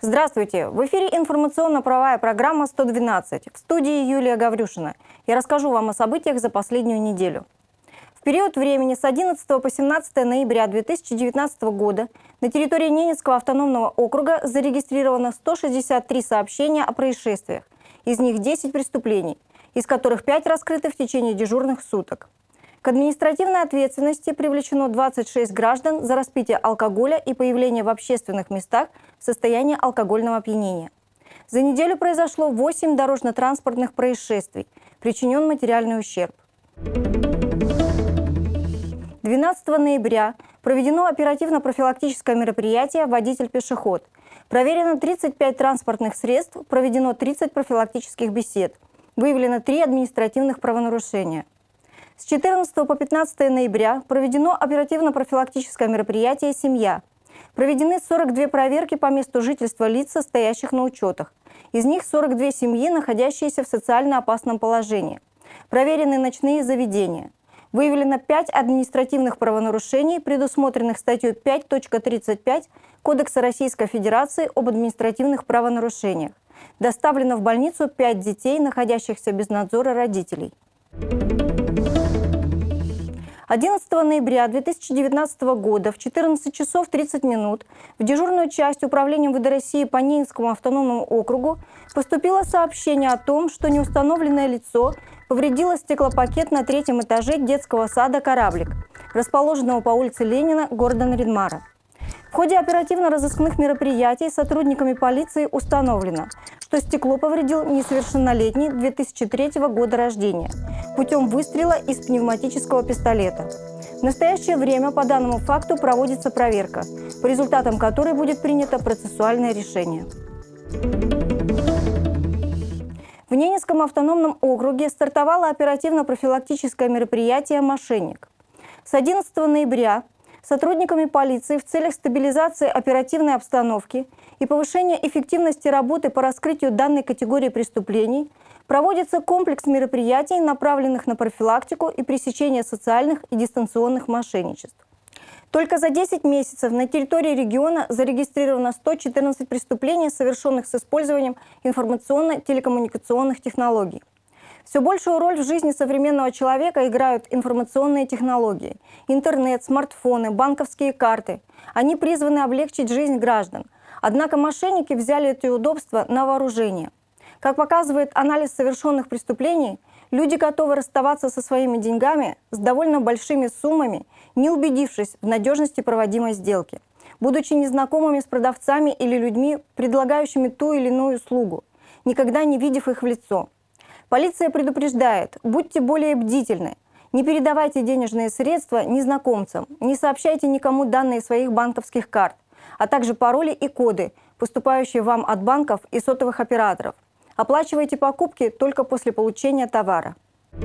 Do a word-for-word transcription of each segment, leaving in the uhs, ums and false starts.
Здравствуйте! В эфире информационно-правовая программа сто двенадцать. В студии Юлия Гаврюшина. Я расскажу вам о событиях за последнюю неделю. В период времени с одиннадцатого по семнадцатое ноября две тысячи девятнадцатого года на территории Ненецкого автономного округа зарегистрировано сто шестьдесят три сообщения о происшествиях. Из них десять преступлений, из которых пять раскрыты в течение дежурных суток. К административной ответственности привлечено двадцать шесть граждан за распитие алкоголя и появление в общественных местах в состоянии алкогольного опьянения. За неделю произошло восемь дорожно-транспортных происшествий, причинен материальный ущерб. двенадцатого ноября проведено оперативно-профилактическое мероприятие «Водитель-пешеход». Проверено тридцать пять транспортных средств, проведено тридцать профилактических бесед. Выявлено три административных правонарушения. С четырнадцатого по пятнадцатое ноября проведено оперативно-профилактическое мероприятие «Семья». Проведены сорок две проверки по месту жительства лиц, состоящих на учетах. Из них сорок две семьи, находящиеся в социально опасном положении. Проверены ночные заведения. Выявлено пять административных правонарушений, предусмотренных статьей пять точка тридцать пять Кодекса Российской Федерации об административных правонарушениях. Доставлено в больницу пять детей, находящихся без надзора родителей. одиннадцатого ноября две тысячи девятнадцатого года в четырнадцать часов тридцать минут в дежурную часть Управления МВД России по Ненецкому автономному округу поступило сообщение о том, что неустановленное лицо повредило стеклопакет на третьем этаже детского сада «Кораблик», расположенного по улице Ленина, города Нарьян-Мара. В ходе оперативно-розыскных мероприятий сотрудниками полиции установлено, что стекло повредил несовершеннолетний две тысячи третьего года рождения путем выстрела из пневматического пистолета. В настоящее время по данному факту проводится проверка, по результатам которой будет принято процессуальное решение. В Ненецком автономном округе стартовало оперативно-профилактическое мероприятие «Мошенник». С одиннадцатого ноября сотрудниками полиции в целях стабилизации оперативной обстановки и повышения эффективности работы по раскрытию данной категории преступлений проводится комплекс мероприятий, направленных на профилактику и пресечение социальных и дистанционных мошенничеств. Только за десять месяцев на территории региона зарегистрировано сто четырнадцать преступлений, совершенных с использованием информационно-телекоммуникационных технологий. Все большую роль в жизни современного человека играют информационные технологии, интернет, смартфоны, банковские карты. Они призваны облегчить жизнь граждан. Однако мошенники взяли эти удобства на вооружение. Как показывает анализ совершенных преступлений, люди готовы расставаться со своими деньгами с довольно большими суммами, не убедившись в надежности проводимой сделки, будучи незнакомыми с продавцами или людьми, предлагающими ту или иную услугу, никогда не видев их в лицо. Полиция предупреждает, будьте более бдительны, не передавайте денежные средства незнакомцам, не сообщайте никому данные своих банковских карт, а также пароли и коды, поступающие вам от банков и сотовых операторов. Оплачивайте покупки только после получения товара.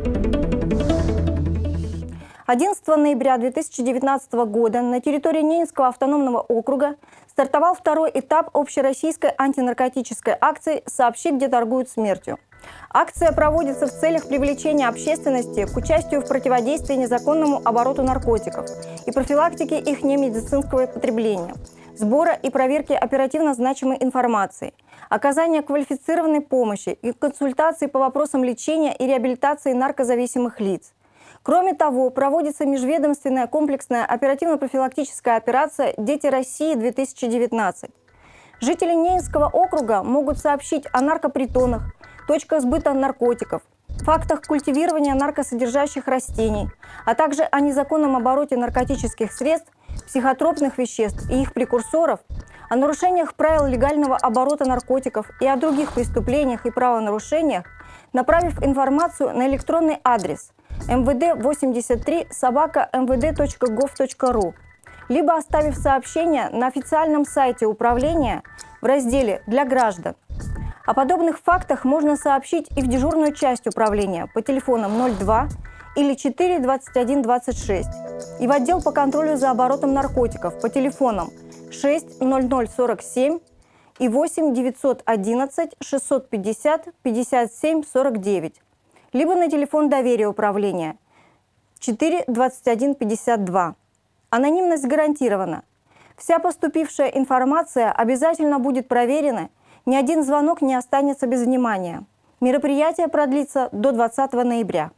одиннадцатого ноября две тысячи девятнадцатого года на территории Ненецкого автономного округа стартовал второй этап общероссийской антинаркотической акции «Сообщи, где торгуют смертью». Акция проводится в целях привлечения общественности к участию в противодействии незаконному обороту наркотиков и профилактике их немедицинского потребления, сбора и проверки оперативно значимой информации, оказания квалифицированной помощи и консультаций по вопросам лечения и реабилитации наркозависимых лиц. Кроме того, проводится межведомственная комплексная оперативно-профилактическая операция «Дети России-две тысячи девятнадцать». Жители Ненецкого округа могут сообщить о наркопритонах, точках сбыта наркотиков, фактах культивирования наркосодержащих растений, а также о незаконном обороте наркотических средств, психотропных веществ и их прекурсоров, о нарушениях правил легального оборота наркотиков и о других преступлениях и правонарушениях, направив информацию на электронный адрес эм вэ дэ восемьдесят три собака эм вэ дэ точка гов точка ру, либо оставив сообщение на официальном сайте управления в разделе «Для граждан». О подобных фактах можно сообщить и в дежурную часть управления по телефонам ноль два или четыре двадцать один двадцать шесть, и в отдел по контролю за оборотом наркотиков по телефонам шесть ноль ноль сорок семь и восемь девятьсот одиннадцать шестьсот пятьдесят пятьдесят семь сорок девять, либо на телефон доверия управления четыре двадцать один пятьдесят два. Анонимность гарантирована. Вся поступившая информация обязательно будет проверена, ни один звонок не останется без внимания. Мероприятие продлится до двадцатого ноября.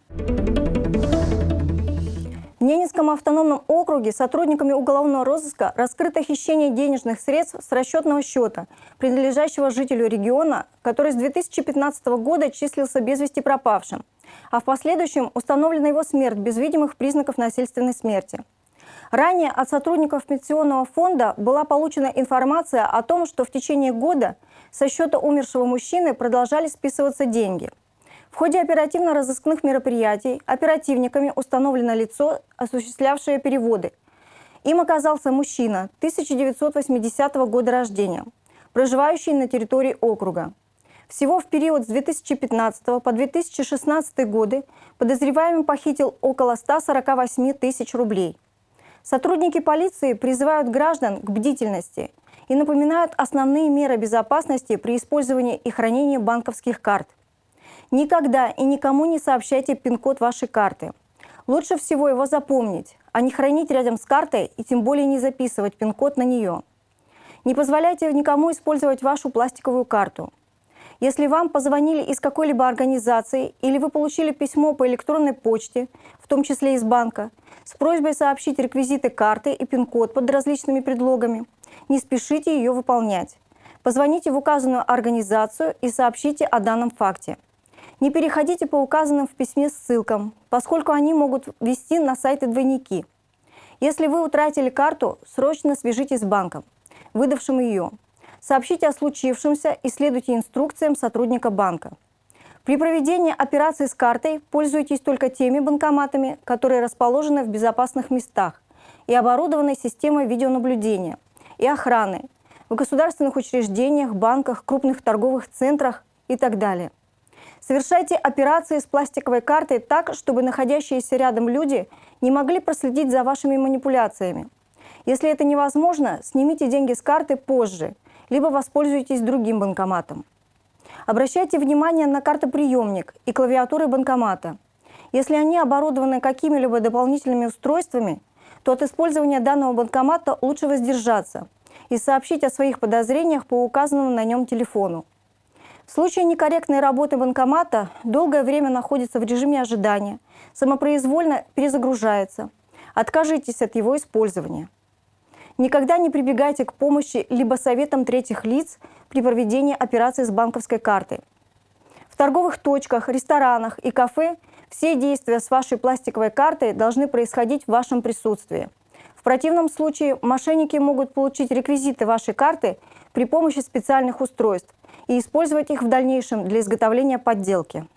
В Ненецком автономном округе сотрудниками уголовного розыска раскрыто хищение денежных средств с расчетного счета, принадлежащего жителю региона, который с две тысячи пятнадцатого года числился без вести пропавшим, а в последующем установлена его смерть без видимых признаков насильственной смерти. Ранее от сотрудников пенсионного фонда была получена информация о том, что в течение года со счета умершего мужчины продолжали списываться деньги. В ходе оперативно-розыскных мероприятий оперативниками установлено лицо, осуществлявшее переводы. Им оказался мужчина тысяча девятьсот восьмидесятого года рождения, проживающий на территории округа. Всего в период с две тысячи пятнадцатого по две тысячи шестнадцатый годы подозреваемый похитил около ста сорока восьми тысяч рублей. Сотрудники полиции призывают граждан к бдительности и напоминают основные меры безопасности при использовании и хранении банковских карт. Никогда и никому не сообщайте пин-код вашей карты. Лучше всего его запомнить, а не хранить рядом с картой и тем более не записывать пин-код на нее. Не позволяйте никому использовать вашу пластиковую карту. Если вам позвонили из какой-либо организации или вы получили письмо по электронной почте, в том числе из банка, с просьбой сообщить реквизиты карты и пин-код под различными предлогами, не спешите ее выполнять. Позвоните в указанную организацию и сообщите о данном факте. Не переходите по указанным в письме ссылкам, поскольку они могут вести на сайты-двойники. Если вы утратили карту, срочно свяжитесь с банком, выдавшим ее. Сообщите о случившемся и следуйте инструкциям сотрудника банка. При проведении операции с картой пользуйтесь только теми банкоматами, которые расположены в безопасных местах и оборудованы системой видеонаблюдения и охраны в государственных учреждениях, банках, крупных торговых центрах и так далее. Совершайте операции с пластиковой картой так, чтобы находящиеся рядом люди не могли проследить за вашими манипуляциями. Если это невозможно, снимите деньги с карты позже, либо воспользуйтесь другим банкоматом. Обращайте внимание на картоприемник и клавиатуры банкомата. Если они оборудованы какими-либо дополнительными устройствами, то от использования данного банкомата лучше воздержаться и сообщить о своих подозрениях по указанному на нем телефону. В случае некорректной работы банкомата долгое время находится в режиме ожидания, самопроизвольно перезагружается. Откажитесь от его использования. Никогда не прибегайте к помощи либо советам третьих лиц при проведении операций с банковской картой. В торговых точках, ресторанах и кафе все действия с вашей пластиковой картой должны происходить в вашем присутствии. В противном случае мошенники могут получить реквизиты вашей карты при помощи специальных устройств и использовать их в дальнейшем для изготовления подделки.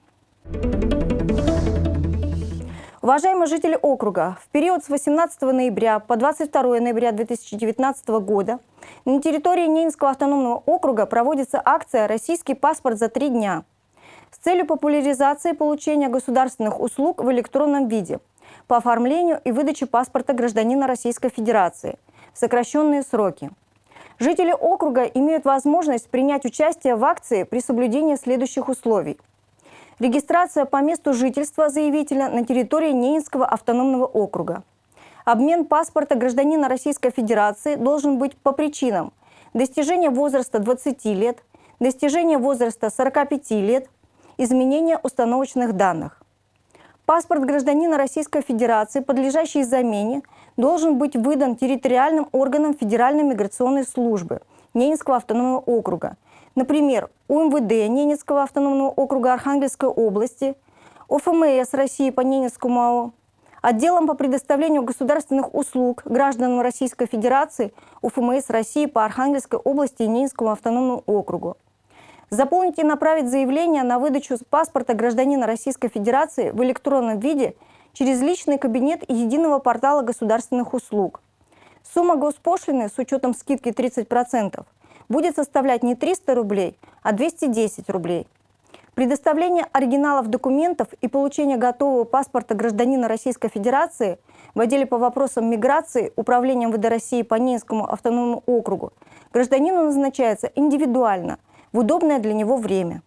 Уважаемые жители округа, в период с восемнадцатого ноября по двадцать второе ноября две тысячи девятнадцатого года на территории Ненецкого автономного округа проводится акция «Российский паспорт за три дня» с целью популяризации получения государственных услуг в электронном виде по оформлению и выдаче паспорта гражданина Российской Федерации в сокращенные сроки. Жители округа имеют возможность принять участие в акции при соблюдении следующих условий. Регистрация по месту жительства заявителя на территории Ненецкого автономного округа. Обмен паспорта гражданина Российской Федерации должен быть по причинам достижения возраста двадцати лет, достижения возраста сорока пяти лет, изменения установочных данных. Паспорт гражданина Российской Федерации, подлежащий замене, должен быть выдан территориальным органам Федеральной миграционной службы Ненецкого автономного округа, например, УМВД Ненецкого автономного округа Архангельской области, ОФМС России по Ненецкому АО, отделом по предоставлению государственных услуг гражданам Российской Федерации УФМС России по Архангельской области и Ненецкому автономному округу. Заполнить и направить заявление на выдачу паспорта гражданина Российской Федерации в электронном виде через личный кабинет единого портала государственных услуг. Сумма госпошлины с учетом скидки тридцать процентов будет составлять не триста рублей, а двести десять рублей. Предоставление оригиналов документов и получение готового паспорта гражданина Российской Федерации в отделе по вопросам миграции Управления эм вэ дэ России по Ненецкому автономному округу гражданину назначается индивидуально, в удобное для него время.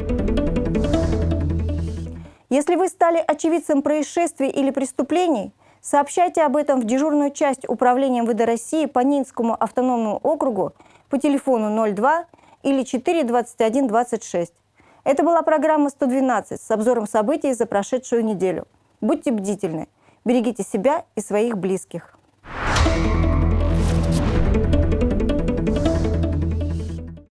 Если вы стали очевидцем происшествий или преступлений, Сообщайте об этом в дежурную часть Управления эм вэ дэ России по Ненецкому автономному округу по телефону ноль два или четыре двадцать один двадцать шесть. Это была программа сто двенадцать с обзором событий за прошедшую неделю. Будьте бдительны, берегите себя и своих близких. Thank you.